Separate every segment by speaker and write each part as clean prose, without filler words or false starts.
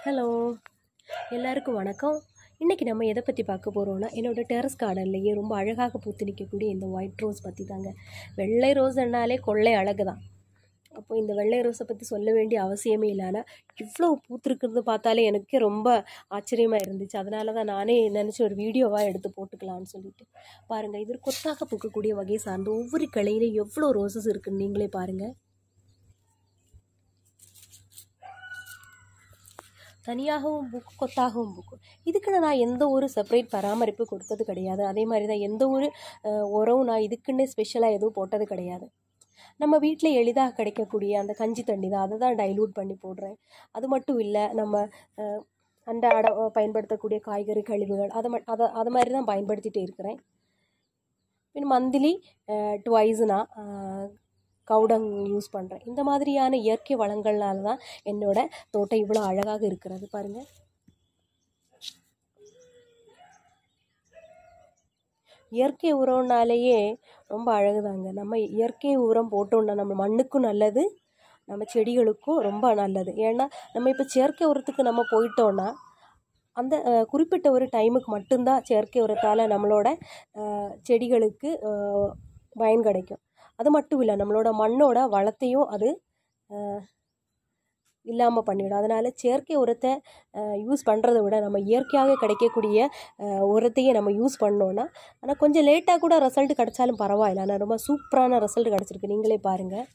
Speaker 1: Hello, எல்லாருக்கும் வணக்கம். இன்றைக்கி நம்ம எதை பற்றி பார்க்க போகிறோன்னா, என்னோடய டெரஸ் கார்டன்லேயே ரொம்ப அழகாக பூத்து நிற்கக்கூடிய இந்த ஒயிட் ரோஸ் பற்றி தாங்க. வெள்ளை ரோஸ்னாலே கொள்ளை அழகு தான். அப்போ இந்த வெள்ளை ரோஸை பற்றி சொல்ல வேண்டிய அவசியமே இல்லை. ஆனால் இவ்வளோ பூத்துருக்கிறது பார்த்தாலே எனக்கே ரொம்ப ஆச்சரியமாக இருந்துச்சு. அதனால தான் நானே நினச்சி ஒரு வீடியோவாக எடுத்து போட்டுக்கலான்னு சொல்லிட்டு. பாருங்கள், இது கொத்தாக பூக்கக்கூடிய வகையை சார்ந்து ஒவ்வொரு கிளையிலையும் எவ்வளோ ரோசஸ் இருக்குன்னு நீங்களே பாருங்கள். தனியாகவும் பூக்கும், கொத்தாகவும் பூக்கும். இதுக்குன்னு நான் எந்த ஒரு செப்பரேட் பராமரிப்பு கொடுத்தது கிடையாது. அதே மாதிரி தான் எந்த ஒரு உரம் நான் இதுக்குன்னே ஸ்பெஷலாக எதுவும் போட்டது கிடையாது. நம்ம வீட்டில் எளிதாக கிடைக்கக்கூடிய அந்த கஞ்சி தண்ணி தான், அதை தான் டைல்யூட் பண்ணி போடுறேன். அது மட்டும் இல்லை, நம்ம அன்றாட பயன்படுத்தக்கூடிய காய்கறி கழிவுகள் அதை மாதிரி தான் பயன்படுத்திகிட்டே இருக்கிறேன். பின் மந்த்லி ட்வைஸ் நான் கவுடங் யூஸ் பண்ணுறேன். இந்த மாதிரியான இயற்கை வளங்கள்னால தான் என்னோட தோட்டம் இவ்வளோ அழகாக இருக்கிறது பாருங்கள். இயற்கை உரம்னாலேயே ரொம்ப அழகுதாங்க. நம்ம இயற்கை உரம் போட்டோம்னா நம்ம மண்ணுக்கும் நல்லது, நம்ம செடிகளுக்கும் ரொம்ப நல்லது. ஏன்னா நம்ம இப்போ செயற்கை உரத்துக்கு நம்ம போயிட்டோன்னா அந்த குறிப்பிட்ட ஒரு டைமுக்கு மட்டும்தான் செயற்கை உரத்தால் நம்மளோட செடிகளுக்கு பயன் கிடைக்கும். அது மட்டும் இல்லை, நம்மளோட மண்ணோட வளத்தையும் அது இல்லாமல் பண்ணிவிடும். அதனால் செயற்கை உரத்தை யூஸ் பண்ணுறதை விட நம்ம இயற்கையாக கிடைக்கக்கூடிய உரத்தையே நம்ம யூஸ் பண்ணோன்னா, ஆனால் கொஞ்சம் லேட்டாக கூட ரிசல்ட் கிடச்சாலும் பரவாயில்ல, ஆனால் ரொம்ப சூப்பரான ரிசல்ட் கிடச்சிருக்கு. நீங்களே பாருங்கள்.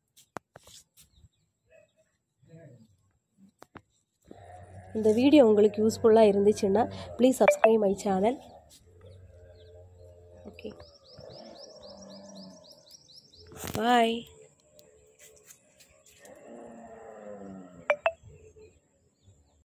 Speaker 1: இந்த வீடியோ உங்களுக்கு யூஸ்ஃபுல்லாக இருந்துச்சுன்னா please subscribe my channel. Okay, bye.